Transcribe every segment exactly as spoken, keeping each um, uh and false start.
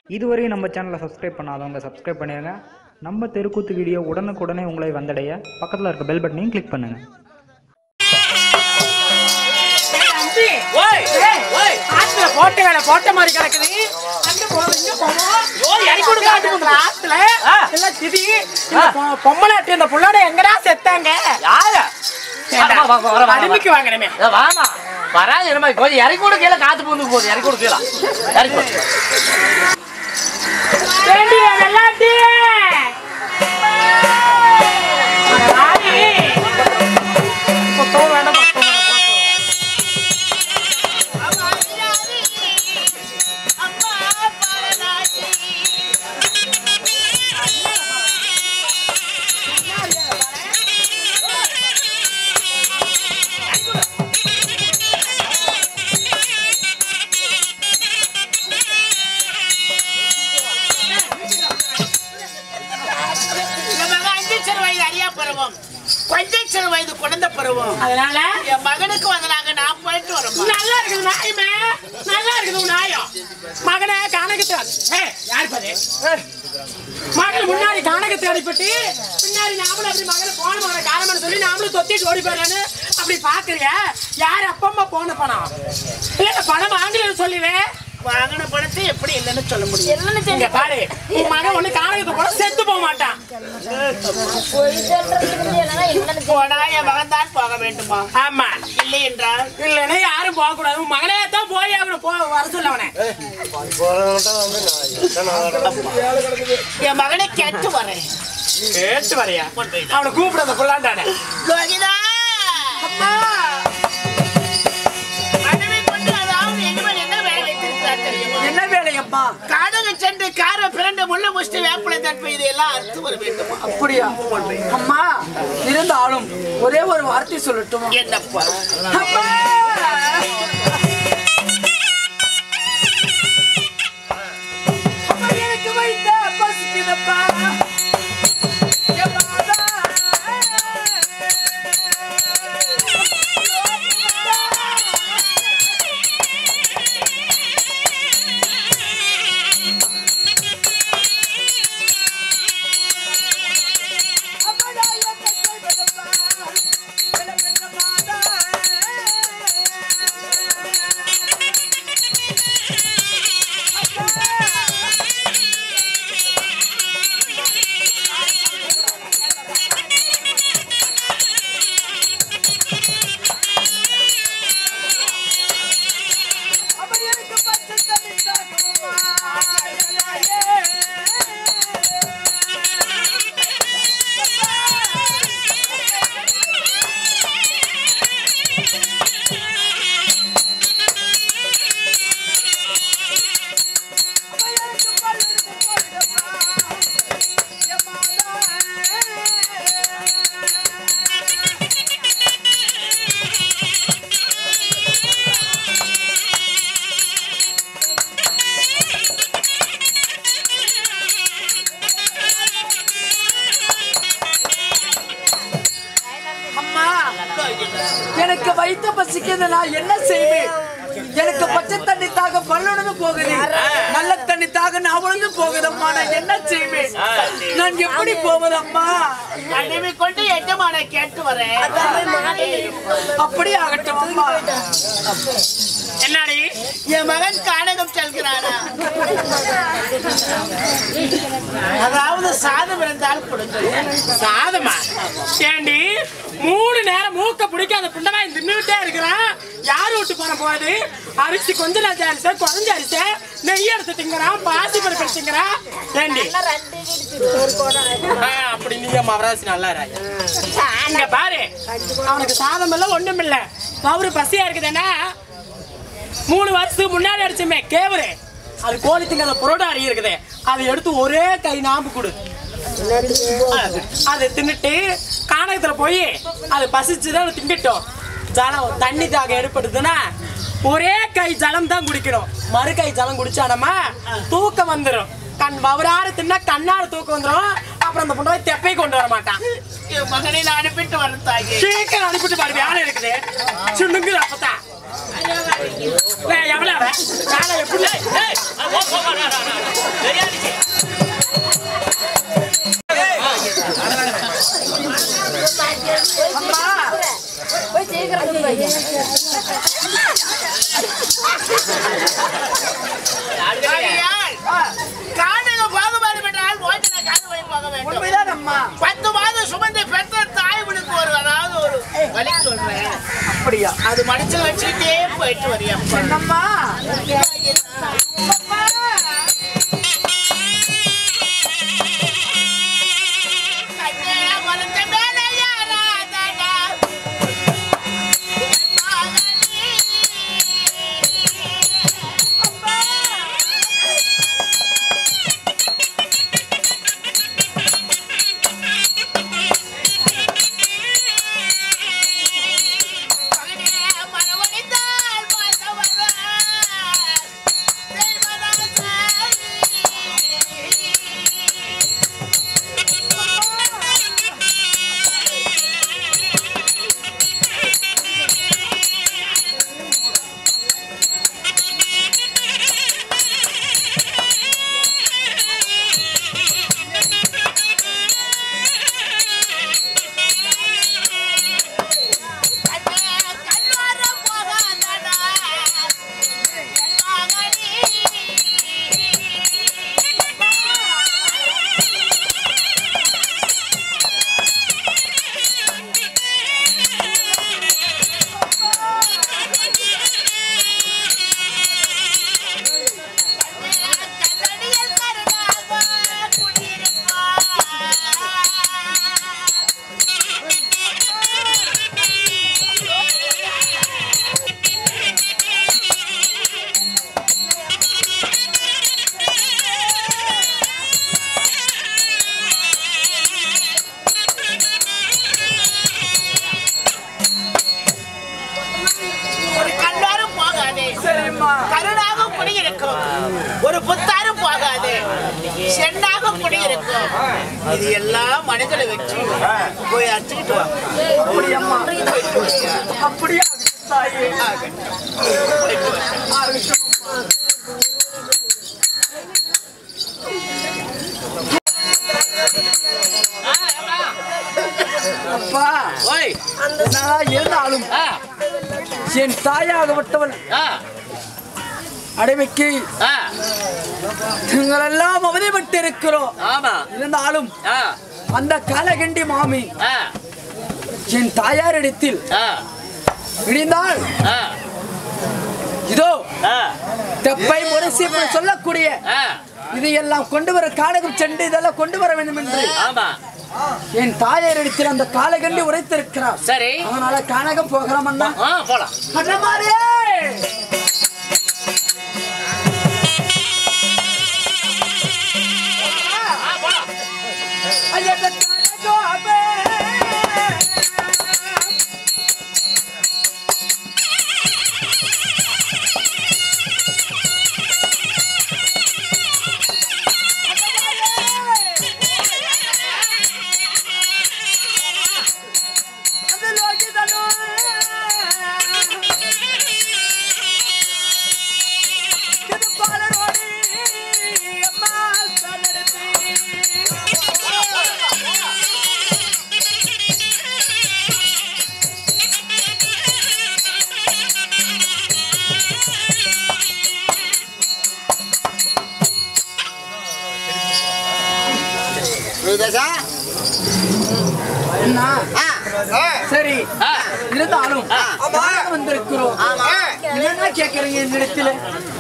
இதுவரை நம்ம சேனலை சப்ஸ்கிரைப் பண்ணாதவங்க சப்ஸ்கிரைப் பண்ணிடுங்க. நம்ம தெருக்கூத்து வீடியோ உடனுக்குடனே உங்களை வந்தடைய பக்கத்தில் இருக்க பெல் பட்டனையும் கிளிக் பண்ணுங்க. போட்ட வேலை போட்ட மாதிரி கிடக்குது. அங்க போவோம் இங்க போவோம். இறக்கி கொடுக்க ஆத்துல எல்லாம் திதி பொம்மலாட்டி அந்த புள்ளாட எங்கடா செத்தாங்க? யாரு அடிமைக்கு வாங்கினமே வாமா வராது என்ன கொஞ்சம் இறக்கி கொடுக்க கீழே காத்து போந்து போகுது. இறக்கி கொடுக்கலாம் இறக்கி கொடுக்க வெள்ளாட்டி வேண்டாம். கொஞ்சம் வயது குழந்தை பருவம். அதனால என் மகனுக்கு வந்தாங்க. நான் போயிட்டு வரோம். நல்லா இருக்குது நாயமே, நல்லா இருக்குது நாயம். மகனை காணகத்தை யார் பாரு மகள் முன்னாடி காணகத்தை அடிப்பட்டு பின்னாடி நாமளும் அப்படி மகளை போன மகனை காரணம் சொல்லி நாமளும் தொத்திட்டு ஓடி போறான்னு அப்படி பாக்குறிய. யார் அப்பா அம்மா போன பணம் இல்ல பணம் வாங்கலன்னு சொல்லுவேன். வாங்கின பணத்தை எப்படி இல்லைன்னு சொல்ல முடியும்? பாரு உன் மகன் ஒண்ணு காணகத்தை போட செத்து போக மாட்டான். போனா என் மகன் தான் போக வேண்டுமா? ஆமா. இல்லை என்றால் இல்லைன்னா யாரும் போக கூடாது. உன் மகனே தான் போய் அவனை போ வர சொல்ல. அவனை என் மகனை கேட்டு வரேன். கேட்டு வரையா? அவனை கூப்பிடாத கொள்ளாண்டானே. என்ன வேலையப்பா? காடகம் சென்று கார பிறண்ட முள்ள முஷ்டி வேப்பலை தற்ப இதையெல்லாம் அறுத்து வர வேண்டும். அப்படியா அம்மா? இருந்தாலும் ஒரே ஒரு வார்த்தை சொல்லட்டும். என்னப்பா? அம்மா எனக்கு வைத்த பசிக்குதப்பா. எனக்கு வைத்த பசிக்கிறது நான் என்ன செய்வேன்? எனக்கு பச்சை தண்ணி தாக பல்லொழுது போகுது, நல்ல தண்ணி தாக நான் உழுது போகுதம்மா. நான் என்ன செய்வேன்? நான் எப்படி போவதம்மா? அடிமை கொண்டு எட்டமான கேட்டு வரேன். அப்படி ஆகட்டும் அம்மா. என்னடி என் மகன் காணகம் செல்கிறானா? அதாவது சாதம் இருந்தால் கொடுங்க. சாதமா? ஏண்டி மூணு நேரம் மூக்க பிடிக்காத பிண்டமா தின்னுட்டே இருக்கிறான். யாரு விட்டு போற போகுது? அரிசி கொஞ்சம் நஞ்ச அரிசி குறைஞ்ச அரிசி நெய் எடுத்து திங்கிறான், பாசி பருப்பு திங்கிறான். ஏண்டி அப்படி நீங்க மவராசி நல்லா இங்க பாரு. அவனுக்கு சாதம் இல்ல ஒண்ணும் இல்ல. அவரு பசியா இருக்குதுன்னா மூணு வருஷத்துக்கு முன்னாடி அடிச்சுமே கேவரு அது கோழி திங்காத புரோட்டா அடி இருக்குது. அதை எடுத்து ஒரே கை நாம்பு கொடு. அதை தின்னுட்டு காணகத்துல போய் அது பசிச்சுதான் திங்கிட்டோம். ஜலம் தண்ணி தாக ஏற்படுதுன்னா ஒரே கை ஜலம் தான் குடிக்கணும். மறு கை ஜலம் குடிச்சானமா தூக்கம் வந்துடும். கண் வவராறு தின்னா கண்ணாறு தூக்கம் வந்துடும். அப்புறம் அந்த பொண்ணு தெப்பை கொண்டு வர மாட்டான். மகனை அனுப்பிட்டு வரத்தாங்க அனுப்பிட்டு பாரு வேலை இருக்குது. சுண்ணுங்குது அப்பதான் எவ்வளவு காலை எப்படி காதல பாகுபாடு பெற்றால் ஓட்டில காது வழி போக வேண்டும். பத்து மாதம் சுமந்து பெற்ற தாய்களுக்கு ஒரு அதாவது ஒரு வழி சொல்றேன். அப்படியா? அது மனசுல வச்சுட்டே போயிட்டு வரியா என்னம்மா? கருணாக குடியிருக்கும். ஒரு புத்தாரும் போகாது, சென்னாக குடியிருக்கும். இது எல்லாம் மனதில் வச்சு போய் அடிச்சுக்கிட்டு வா. அப்படியா? அப்பா நான் இருந்தாலும் என் தாயாகப்பட்டவன் அடைமைக்கு நீங்கள் எல்லாம் அவதிப்பட்டு இருக்கிறோம். இருந்தாலும் அந்த காலகண்டி மாமி என் தாயாரிடத்தில் விடிந்தால் இதோ தெப்பை முரசி சொல்லக்கூடிய இதையெல்லாம் கொண்டு வர காடகம் சென்று இதெல்லாம் கொண்டு வர வேண்டும் என்று என் தாயாரிடத்தில் அந்த காலகண்டி உரைத்திருக்கிறார். சரி, அதனால கானகம் போகலாம் அண்ணா. போலாம். சரி, இருந்தாலும் வந்திருக்கிறோம். என்ன கேக்குறீங்க என்னிடத்துல?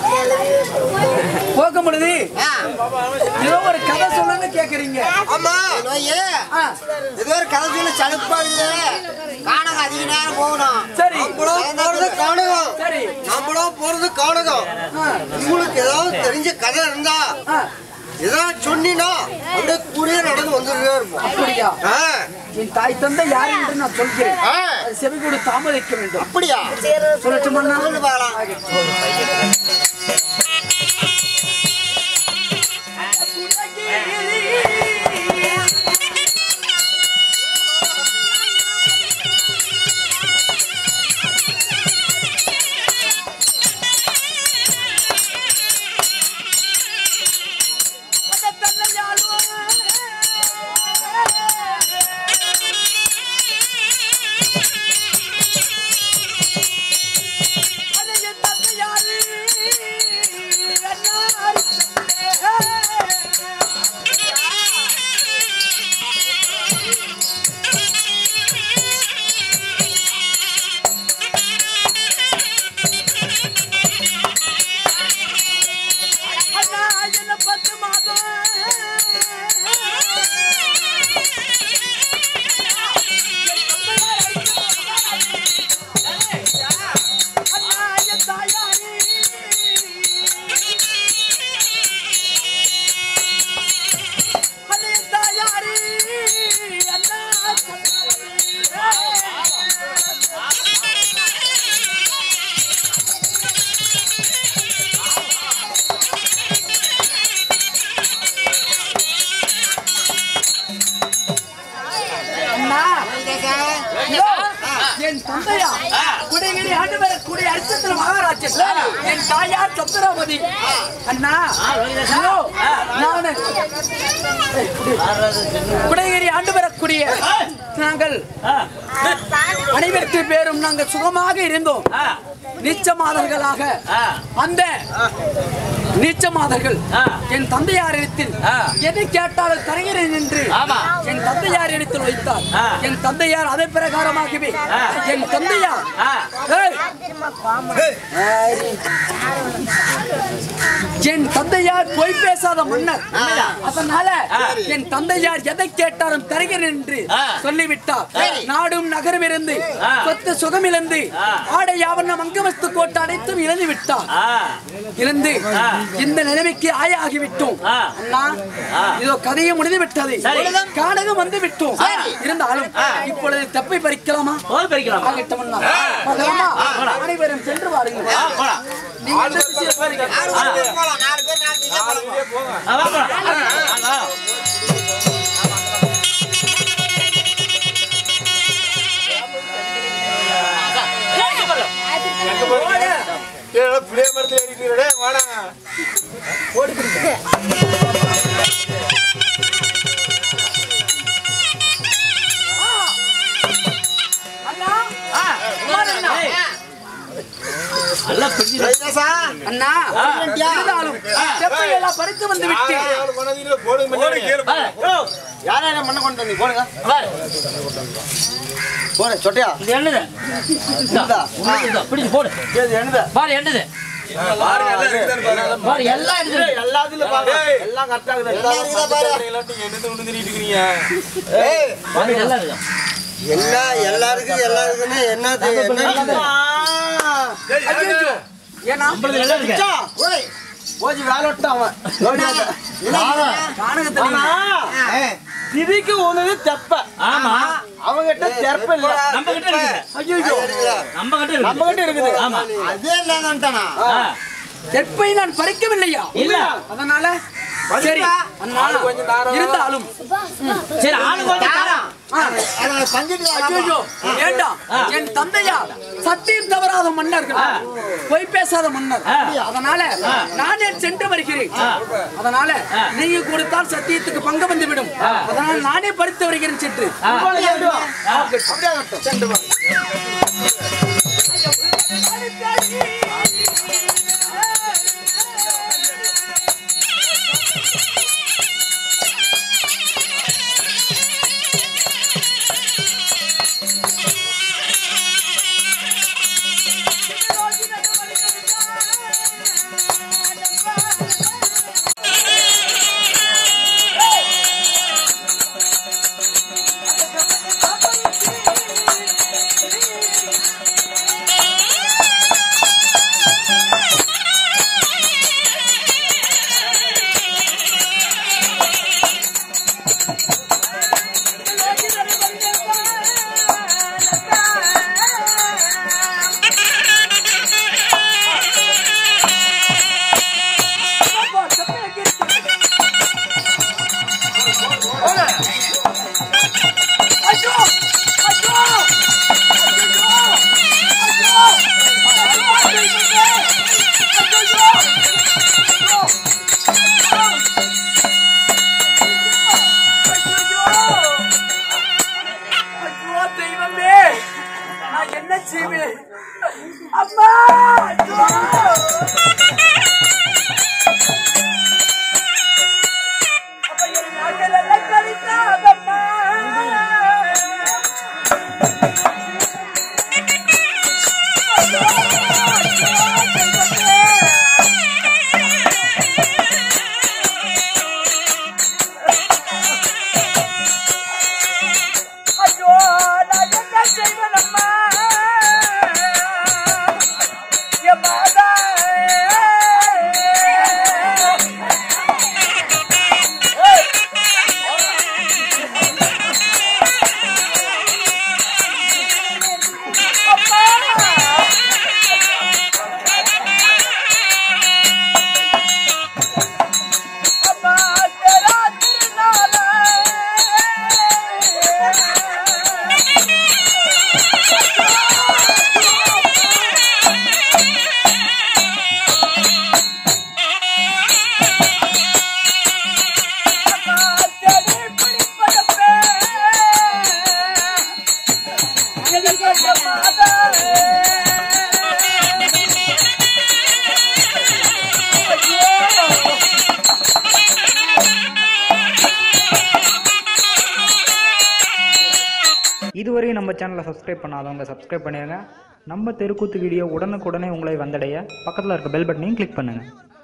போக முடியுது, ஏதோ ஒரு கதை சொல்லுன்னு கேக்குறீங்க. ஆமா, ஏதோ ஒரு கதை சொல்லி சலுப்பா காணகம் அதிக நேரம் போகணும். சரி, போறது காணகம். சரி, நம்மளும் போறது காணகம். உங்களுக்கு ஏதாவது தெரிஞ்ச கதை இருந்தா ஏதாவது சொன்னா அப்படியே கூடிய நடந்து வந்துட்டே இருக்கும். அப்படியா? என் தாய் தந்தை யார் என்று நான் சொல்கிறேன், செவி கொடு தாமதிக்க வேண்டும். அப்படியா? சொல்லட்டுமா? சொல்லு பார்க்கலாம். என் தந்தையா குடிகிரி ஆண்டு வரக்கூடிய அரிசத்திர மகாராஜன் என் தாயார் சந்திராவதி அண்ணா நானு குடிகிரி ஆண்டு வரக்கூடிய நாங்கள் அனைவருக்கு பேரும் நாங்கள் சுகமாக இருந்தோம். நீச்சமாதர்களாக அந்த நீச்சமாதர்கள் என் தந்தையாரிடத்தில் எதை கேட்டாலும் தருகிறேன் என்று என் தந்தையார் இடத்தில் வைத்தார். என் தந்தையார் அதே பிரகாரமாகவே என் தந்தையார் என் தந்தையார் பொய் பேசாத மன்னர். அதனால என் தந்தையார் எதை கேட்டாலும் தருகிறேன் என்று சொல்லிவிட்டார். நாடும் நகரம் இருந்து சொத்து சுகம் இழந்து ஆடை ஆவணம் அங்கவஸ்து கோட்டை அனைத்தும் இழந்து விட்டார். இழந்து இந்த நிலைமைக்கு ஆயாகிவிட்டோம். அண்ணா இதோ கதையை முடிந்து விட்டது, காடகம் வந்து விட்டோம். இருந்தாலும் இப்பொழுது தப்பை பறிக்கலாமா? அனைவரும் சென்று வாருங்கள். அண்ணா பறித்து வந்து விட்டு யாரா மண்ண கொண்டு வந்து போடுங்க போடு சொட்டையா என்னது பிடிச்சு போடு பாரு என்னது எல்லா எல்லாருக்கும் எல்லாருக்குமே என்னது திதிக்கு ஒண்ணு தெப்ப அவங்கிட்ட தெப்ப இல்ல நம்ம கிட்ட இருக்குது. நம்ம கிட்ட நம்ம கிட்ட இருக்குது. ஆமா அதே இல்லன்னுட்டானா தெப்பை நான் பறிக்கவில்லையா? இல்ல அதனால சரி அண்ணா இருந்தாலும் சரி ஆளு கொஞ்சம் என் தந்தையா சத்தியம் தவறாத மன்னர்கள், பொய் பேசாத மன்னர். அதனால நானே சென்று வருகிறேன். அதனால நீங்க கொடுத்தால் சத்தியத்துக்கு பங்கு வந்துவிடும். அதனால நானே பறித்து வருகிறேன். சென்று சென்று இதுவரை நம்ம சேனலை சப்ஸ்கிரைப் பண்ணாதவங்க சப்ஸ்கிரைப் பண்ணிடுங்க. நம்ம தெருக்கூத்து வீடியோ உடனுக்குடனே உங்களை வந்தடைய பக்கத்தில் இருக்க பெல் பட்டனையும் கிளிக் பண்ணுங்கள்.